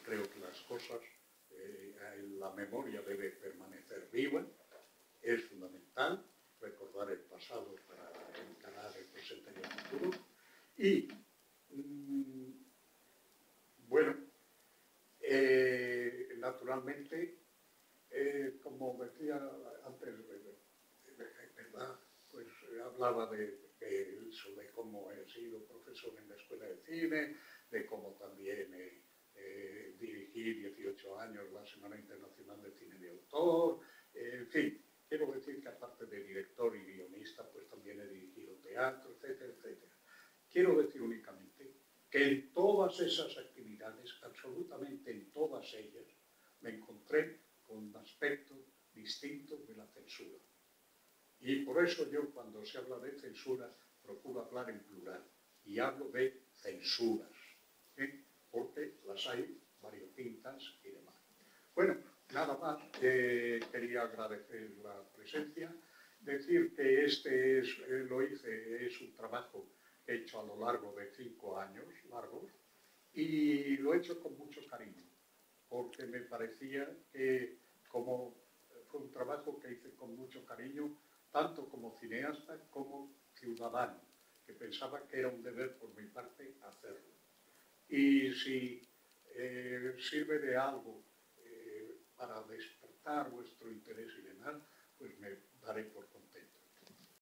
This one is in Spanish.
creo que las cosas, la memoria debe permanecer viva, es fundamental recordar el pasado para encarar el presente y el futuro. Y, bueno, naturalmente, como decía antes, ¿verdad? Pues hablaba de eso, de cómo he sido profesor en la Escuela de Cine, de cómo también dirigí 18 años la Semana Internacional de Cine de Autor, en fin, quiero decir que aparte de director y guionista, pues también he dirigido teatro, etcétera, etcétera. Quiero decir únicamente que en todas esas actividades, absolutamente en todas ellas, me encontré con aspectos distintos de la censura. Y por eso yo, cuando se habla de censura, procuro hablar en plural y hablo de censuras, porque las hay variopintas y demás. Bueno, nada más, quería agradecer la presencia, decir que es un trabajo que he hecho a lo largo de 5 años largos y lo he hecho con mucho cariño, porque me parecía que fue un trabajo que hice con mucho cariño, tanto como cineasta como ciudadano, que pensaba que era un deber por mi parte hacerlo. Y si sirve de algo para despertar vuestro interés y demás, pues me daré por contento.